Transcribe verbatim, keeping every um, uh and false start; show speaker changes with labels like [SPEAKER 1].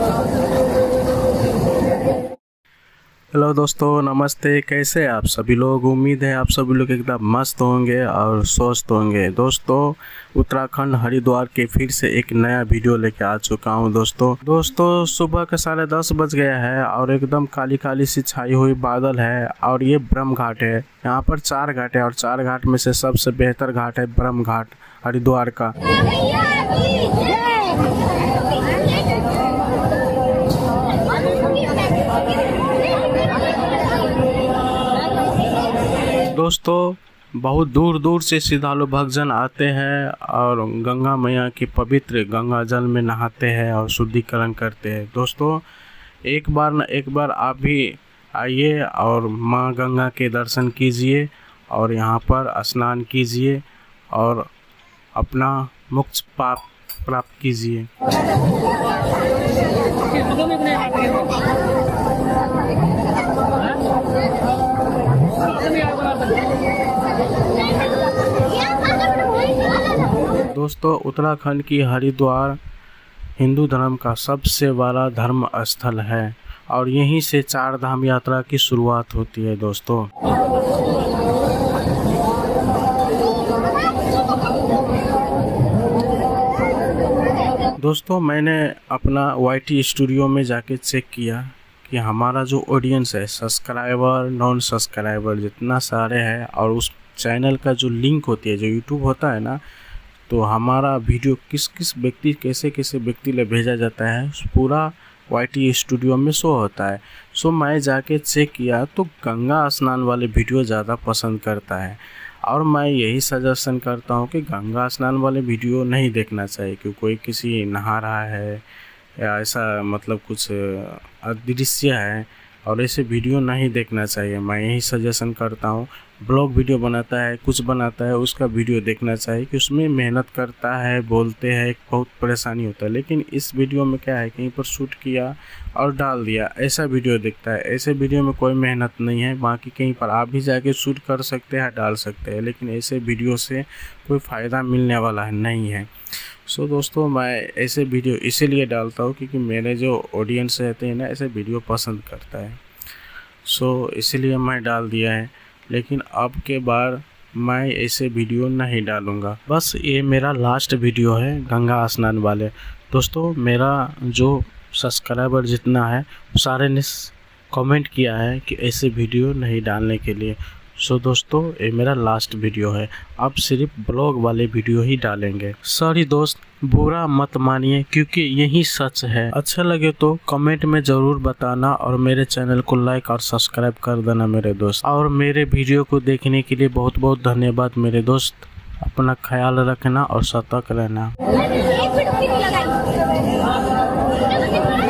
[SPEAKER 1] Hello दोस्तों, नमस्ते। कैसे हैं आप सभी लोग? उम्मीद है आप सभी लोग एकदम मस्त होंगे और स्वस्थ होंगे। दोस्तों, उत्तराखंड हरिद्वार के फिर से एक नया वीडियो लेके आ चुका हूं। दोस्तों दोस्तों सुबह के साढ़े दस बज गया है और एकदम काली काली सी छाई हुई बादल है और ये ब्रह्म घाट है। यहाँ पर चार घाट है और चार घाट में से सबसे बेहतर घाट है ब्रह्म घाट हरिद्वार का। दोस्तों, बहुत दूर दूर से श्रद्धालु भक्तजन आते हैं और गंगा मैया की पवित्र गंगा जल में नहाते हैं और शुद्धिकरण करते हैं। दोस्तों, एक बार न एक बार आप भी आइए और माँ गंगा के दर्शन कीजिए और यहाँ पर स्नान कीजिए और अपना मोक्ष पाप प्राप्त कीजिए। दोस्तों, उत्तराखंड की हरिद्वार हिंदू धर्म का सबसे बड़ा धर्म स्थल है और यहीं से चार धाम यात्रा की शुरुआत होती है। दोस्तों दोस्तों मैंने अपना वाई टी स्टूडियो में जाके चेक किया कि हमारा जो ऑडियंस है, सब्सक्राइबर नॉन सब्सक्राइबर जितना सारे हैं, और उस चैनल का जो लिंक होती है, जो यूट्यूब होता है ना, तो हमारा वीडियो किस किस व्यक्ति कैसे कैसे व्यक्ति ले भेजा जाता है पूरा वाई टी स्टूडियो में शो होता है। सो मैं जाके चेक किया तो गंगा स्नान वाले वीडियो ज़्यादा पसंद करता है और मैं यही सजेशन करता हूँ कि गंगा स्नान वाले वीडियो नहीं देखना चाहिए कि कोई किसी नहा रहा है या ऐसा मतलब कुछ अदृश्य है, और ऐसे वीडियो नहीं देखना चाहिए। मैं यही सजेशन करता हूँ। ब्लॉग वीडियो बनाता है, कुछ बनाता है, उसका वीडियो देखना चाहिए कि उसमें मेहनत करता है, बोलते हैं, बहुत परेशानी होता है। लेकिन इस वीडियो में क्या है, कहीं पर शूट किया और डाल दिया, ऐसा वीडियो देखता है। ऐसे वीडियो में कोई मेहनत नहीं है। बाकी कहीं पर आप भी जाके शूट कर सकते हैं, डाल सकते हैं, लेकिन ऐसे वीडियो से कोई फ़ायदा मिलने वाला है नहीं है। सो so, दोस्तों मैं ऐसे वीडियो इसीलिए डालता हूँ क्योंकि मेरे जो ऑडियंस रहते हैं ना, ऐसे वीडियो पसंद करता है। सो so, इसीलिए मैं डाल दिया है, लेकिन अब के बार मैं ऐसे वीडियो नहीं डालूँगा। बस ये मेरा लास्ट वीडियो है गंगा स्नान वाले। दोस्तों, मेरा जो सब्सक्राइबर जितना है सारे ने कमेंट किया है कि ऐसे वीडियो नहीं डालने के लिए। सो so, दोस्तों ये मेरा लास्ट वीडियो है। अब सिर्फ ब्लॉग वाले वीडियो ही डालेंगे। सॉरी दोस्त, बुरा मत मानिए क्योंकि यही सच है। अच्छा लगे तो कमेंट में ज़रूर बताना और मेरे चैनल को लाइक और सब्सक्राइब कर देना मेरे दोस्त। और मेरे वीडियो को देखने के लिए बहुत बहुत धन्यवाद मेरे दोस्त। अपना ख्याल रखना और सतर्क रहना।